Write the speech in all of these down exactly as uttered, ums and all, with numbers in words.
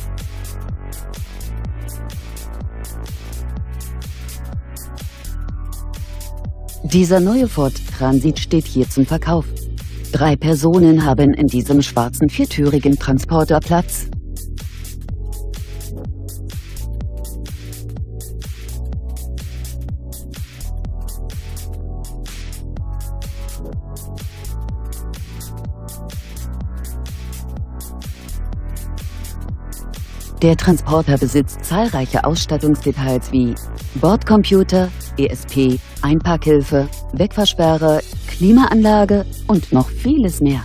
Dieser neue Ford Transit steht hier zum Verkauf. Drei Personen haben in diesem schwarzen viertürigen Transporter Platz. Der Transporter besitzt zahlreiche Ausstattungsdetails wie Bordcomputer, E S P, Einparkhilfe, Wegfahrsperre, Klimaanlage und noch vieles mehr.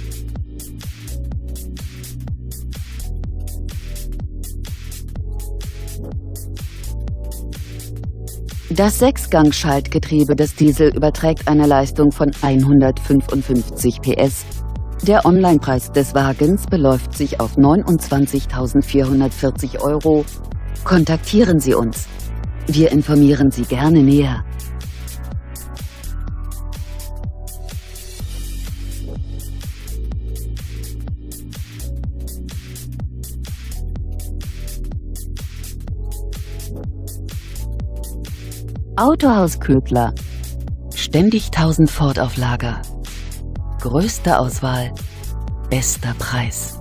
Das Sechsgang-Schaltgetriebe des Diesel überträgt eine Leistung von hundertfünfundfünfzig P S. Der Onlinepreis des Wagens beläuft sich auf neunundzwanzigtausendvierhundertvierzig Euro. Kontaktieren Sie uns. Wir informieren Sie gerne näher. Autohaus Ködler. Ständig tausend Ford auf Lager. Größte Auswahl, bester Preis.